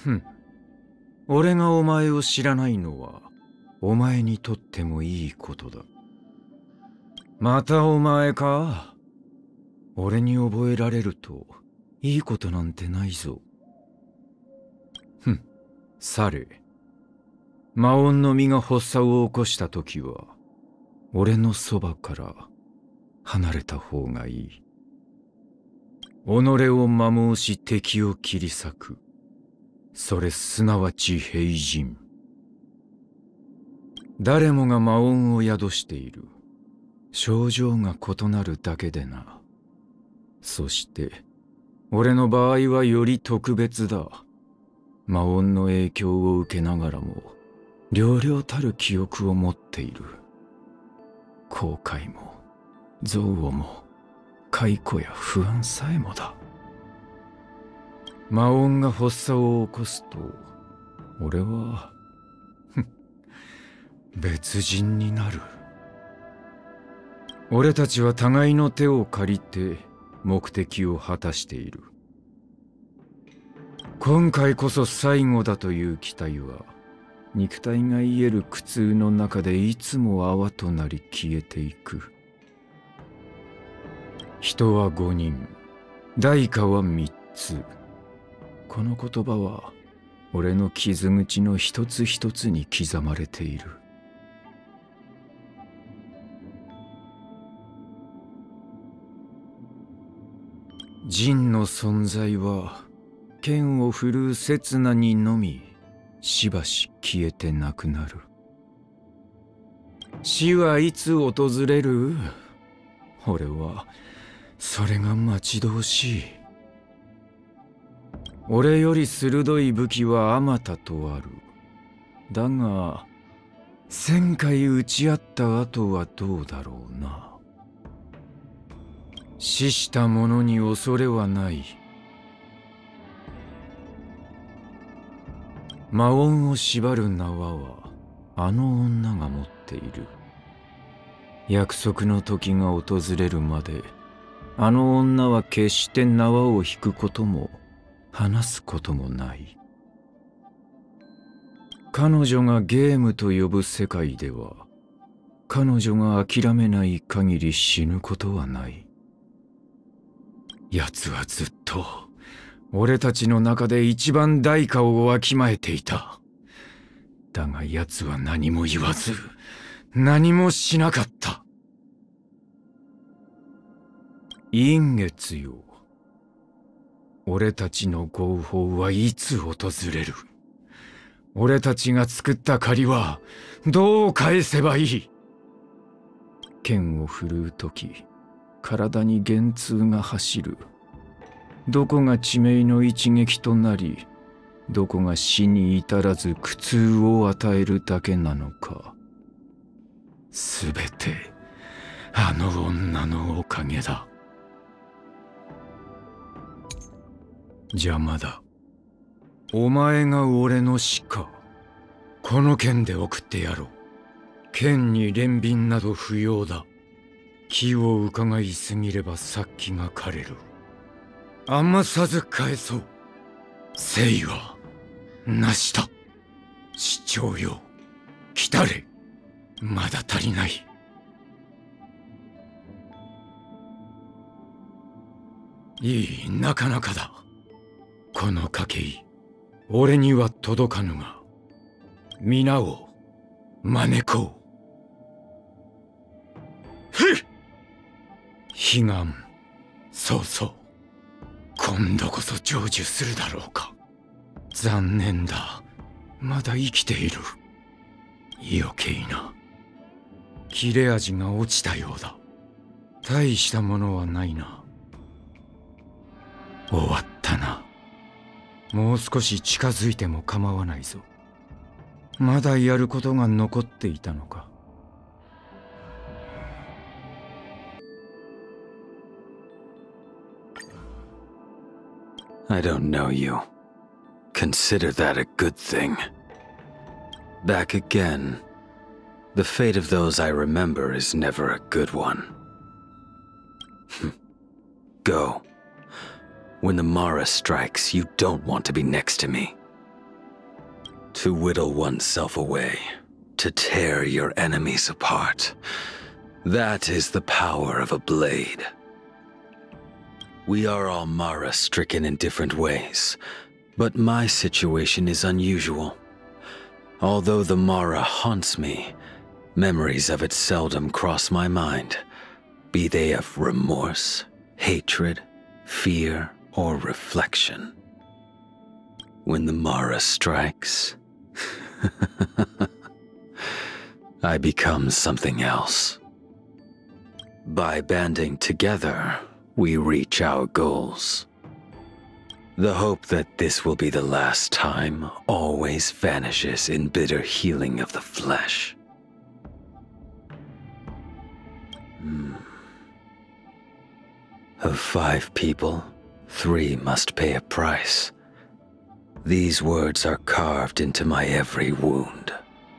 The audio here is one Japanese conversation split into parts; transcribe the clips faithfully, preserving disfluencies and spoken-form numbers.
ふん。俺がお前を知らないのは、お前にとってもいいことだ。またお前か。俺に覚えられると、いいことなんてないぞ。ふん。され。魔音の実が発作を起こしたときは、俺のそばから離れた方がいい。己を摩耗し敵を切り裂く。それすなわち平人。誰もが魔音を宿している。症状が異なるだけでな。そして、俺の場合はより特別だ。魔音の影響を受けながらも、寥々たる記憶を持っている。後悔も、憎悪も、解雇や不安さえもだ。魔音が発作を起こすと、俺は、別人になる。俺たちは互いの手を借りて目的を果たしている。今回こそ最後だという期待は、肉体が癒える苦痛の中でいつも泡となり消えていく。人は五人、代価は三つ。この言葉は、俺の傷口の一つ一つに刻まれている。人の存在は剣を振るう刹那にのみしばし消えてなくなる。死はいつ訪れる？俺はそれが待ち遠しい。俺より鋭い武器はあまたとある。だが千回撃ち合った後はどうだろうな。死した者に恐れはない。魔音を縛る縄はあの女が持っている。約束の時が訪れるまであの女は決して縄を引くことも離すこともない。彼女がゲームと呼ぶ世界では彼女が諦めない限り死ぬことはない。奴はずっと俺たちの中で一番代価をわきまえていた。だが奴は何も言わず何もしなかった。陰月よ、俺たちの合法はいつ訪れる？俺たちが作った借りはどう返せばいい？剣を振るうとき体に幻痛が走る。どこが致命の一撃となり、どこが死に至らず苦痛を与えるだけなのか。すべてあの女のおかげだ。邪魔だ。お前が俺の死か。この剣で送ってやろう。剣に憐憫など不要だ。気を伺いすぎれば殺気が枯れる。余さず返そう。誠意はなしだ。市長よ、来たれ。まだ足りない。いい、なかなかだ。この賭け意、俺には届かぬが、皆を招こう。ふっ！悲願、そうそう。今度こそ成就するだろうか。残念だ。まだ生きている。余計な。切れ味が落ちたようだ。大したものはないな。終わったな。もう少し近づいても構わないぞ。まだやることが残っていたのか。 I don't know you. Consider that a good thing. Back again. The fate of those I remember is never a good one. Go. When the Mara strikes, you don't want to be next to me. To whittle oneself away, to tear your enemies apart. That is the power of a blade. We are all Mara stricken in different ways, but my situation is unusual. Although the Mara haunts me, memories of it seldom cross my mind, be they of remorse, hatred, fear, or reflection. When the Mara strikes, I become something else. By banding together, we reach our goals. The hope that this will be the last time always vanishes in bitter healing of the flesh. Hmm. Of five people, three must pay a price. These words are carved into my every wound.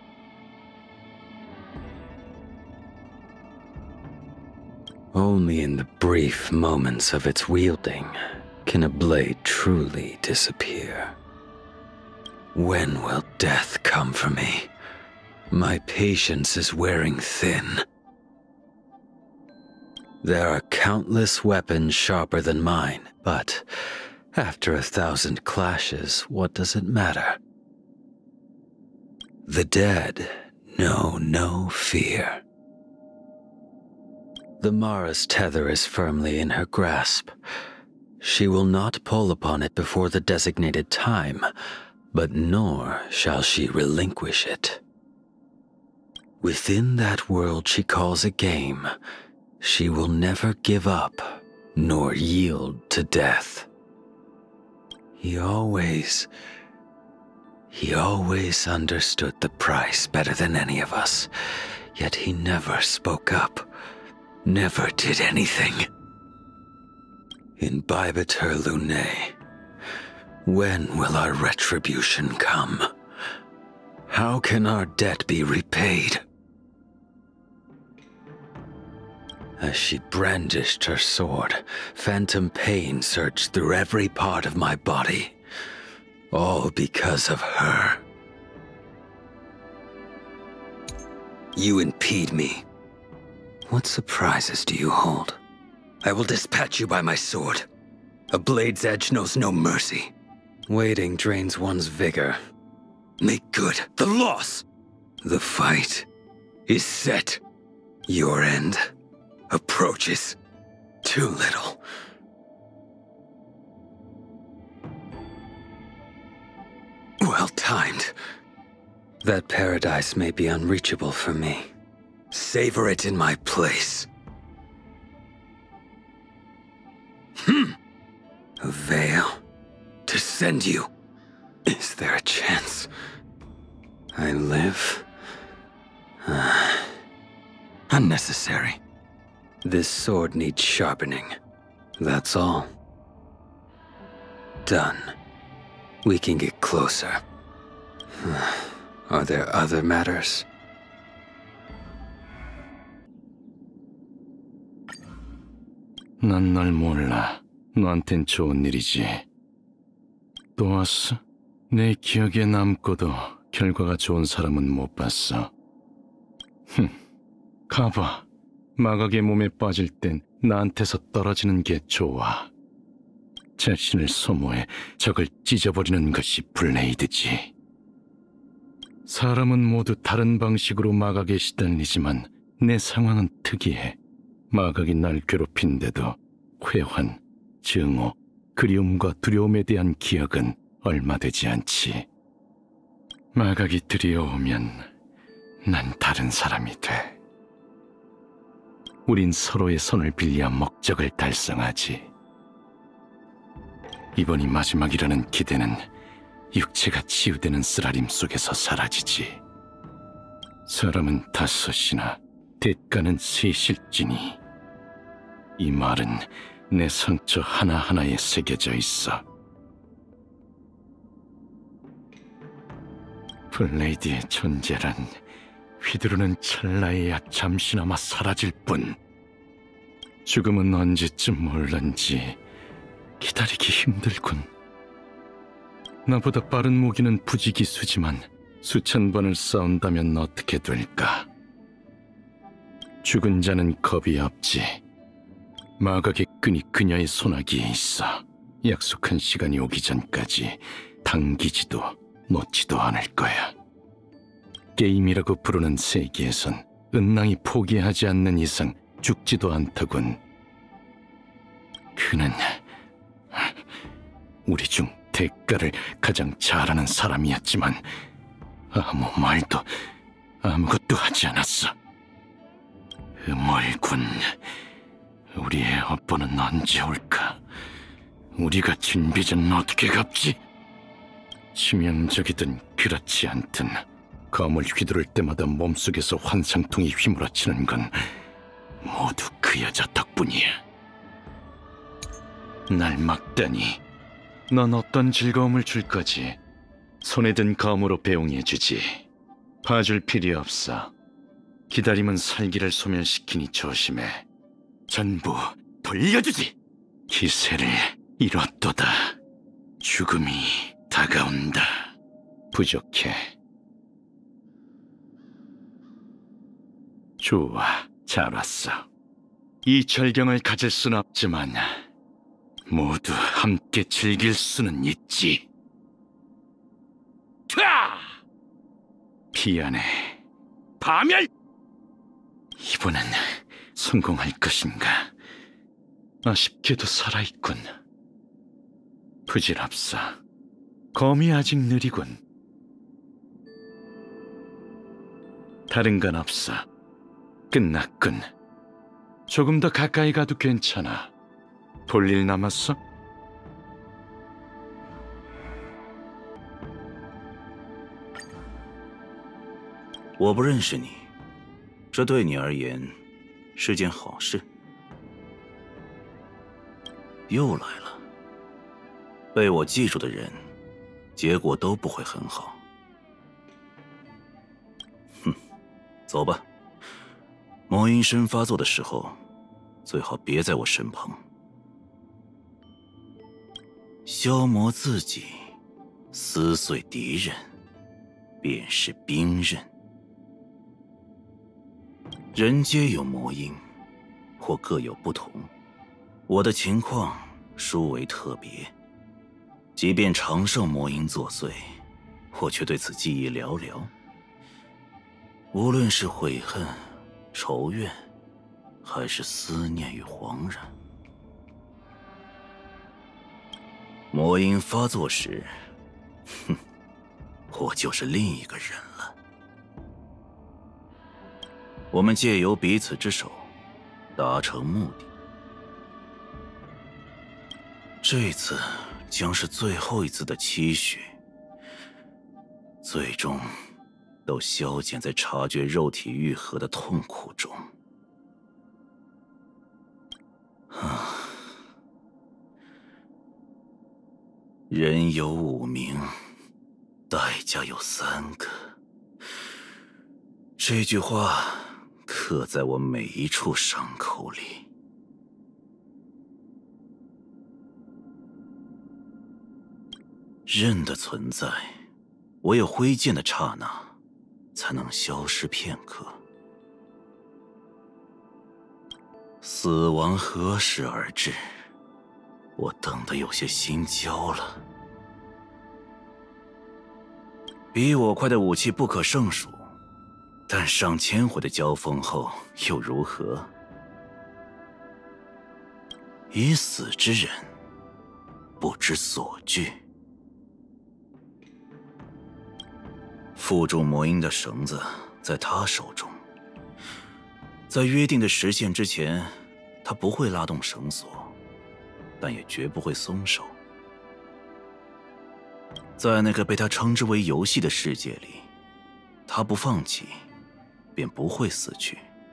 Only in the brief moments of its wielding can a blade truly disappear. When will death come for me? My patience is wearing thin. There are countless weapons sharper than mine, but after a thousand clashes, what does it matter? The dead know no fear. The Mara's tether is firmly in her grasp. She will not pull upon it before the designated time, but nor shall she relinquish it. Within that world she calls a game, she will never give up, nor yield to death. He always, he always understood the price better than any of us, yet he never spoke up. Never did anything. Imbibe her, Lunae. When will our retribution come? How can our debt be repaid? As she brandished her sword, phantom pain surged through every part of my body. All because of her. You impede me. What surprises do you hold? I will dispatch you by my sword. A blade's edge knows no mercy. Waiting drains one's vigor. Make good the loss. The fight is set. Your end approaches too little. Well timed. That paradise may be unreachable for me. Savor it in my place. Hmm. A veil to send you. Is there a chance? I live. Uh, unnecessary. This sword needs sharpening. That's all. Done. We can get closer. Are there other matters? 난 널 몰라. 너한텐 좋은 일이지. 또 왔어? 내 기억에 남고도 결과가 좋은 사람은 못 봤어. 흠, 가봐. 마각의 몸에 빠질 땐 나한테서 떨어지는 게 좋아. 자신을 소모해 적을 찢어버리는 것이 블레이드지. 사람은 모두 다른 방식으로 마각에 시달리지만 내 상황은 특이해. 마각이 날 괴롭힌데도 회환, 증오, 그리움과 두려움에 대한 기억은 얼마 되지 않지. 마각이 들이어오면 난 다른 사람이 돼. 우린 서로의 손을 빌려 목적을 달성하지. 이번이 마지막이라는 기대는 육체가 치유되는 쓰라림 속에서 사라지지. 사람은 다섯이나 대가는 셋일지니. 이 말은 내 상처 하나하나에 새겨져 있어. 블레이드의 존재란 휘두르는 찰나에야 잠시나마 사라질 뿐. 죽음은 언제쯤 올런지 기다리기 힘들군. 나보다 빠른 무기는 부지기수지만 수천 번을 싸운다면 어떻게 될까? 죽은 자는 겁이 없지. 마각의 끈이 그녀의 손아귀에 있어. 약속한 시간이 오기 전까지 당기지도 놓지도 않을 거야. 게임이라고 부르는 세계에선 은랑이 포기하지 않는 이상 죽지도 않더군. 그는 우리 중 대가를 가장 잘하는 사람이었지만 아무 말도 아무것도 하지 않았어. 음월군, 우리의 업보는 언제 올까? 우리가 진비전 어떻게 갚지? 치명적이든 그렇지 않든 검을 휘두를 때마다 몸속에서 환상통이 휘몰아치는 건 모두 그 여자 덕분이야. 날 막다니. 넌 어떤 즐거움을 줄 거지? 손에 든 검으로 배웅해주지. 봐줄 필요 없어. 기다림은 살기를 소멸시키니 조심해. 전부 돌려주지. 기세를 잃었도다. 죽음이 다가온다. 부족해. 좋아, 잘 왔어. 이 절경을 가질 순 없지만 모두 함께 즐길 수는 있지. 튀아! 피안의 파멸! 이번엔 성공할 것인가? 아쉽게도 살아있군. 부질없어. 검이 아직 느리군. 다른 건 없어. 끝났군. 조금 더 가까이 가도 괜찮아. 볼 일 남았어? 我不认识你，这对你而言是件好事。又来了，被我记住的人，结果都不会很好。哼，走吧。魔音身发作的时候，最好别在我身旁。消磨自己，撕碎敌人，便是兵刃。 人皆有魔音，或各有不同。我的情况殊为特别，即便常受魔音作祟，我却对此记忆寥寥。无论是悔恨、仇怨，还是思念与惶然，魔音发作时，哼，我就是另一个人了。 我们借由彼此之手，达成目的。这次将是最后一次的期许，最终都消减在察觉肉体愈合的痛苦中。啊，人有五名，代价有三个。这句话。 刻在我每一处伤口里。刃的存在，唯有挥剑的刹那，才能消失片刻。死亡何时而至？我等得有些心焦了。比我快的武器不可胜数。 但上千回的交锋后又如何？已死之人不知所惧。负重魔音的绳子在他手中，在约定的时限之前，他不会拉动绳索，但也绝不会松手。在那个被他称之为游戏的世界里，他不放弃。 便不会死去。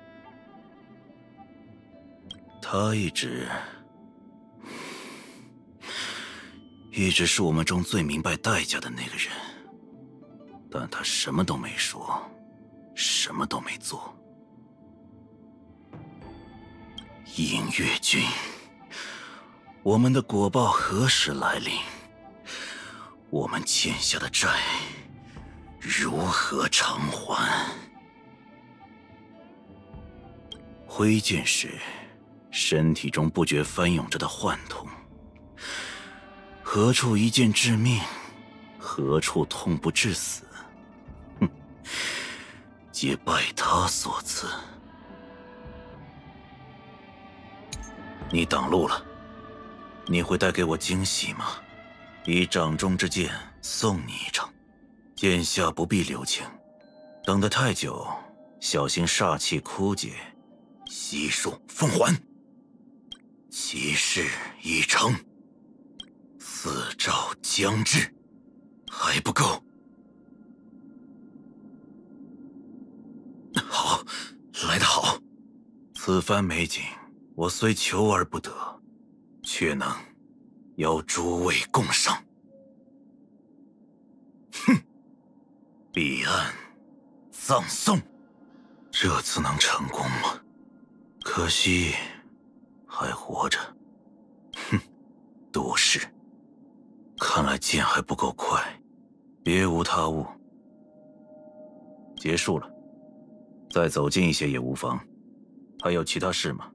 他一直，一直是我们中最明白代价的那个人，但他什么都没说，什么都没做。隐月君，我们的果报何时来临？ 我们欠下的债如何偿还？挥剑时，身体中不觉翻涌着的幻痛。何处一剑致命？何处痛不致死？哼，皆拜他所赐。你挡路了，你会带给我惊喜吗？以掌中之剑送你一程，剑下不必留情，等得太久，小心煞气枯竭，悉数奉还。其事已成，四诏将至，还不够。好，来得好！此番美景，我虽求而不得，却能邀诸位共赏。哼，彼岸葬送，这次能成功吗？可惜还活着。哼，多事。看来剑还不够快，别无他物。结束了，再走近一些也无妨。还有其他事吗？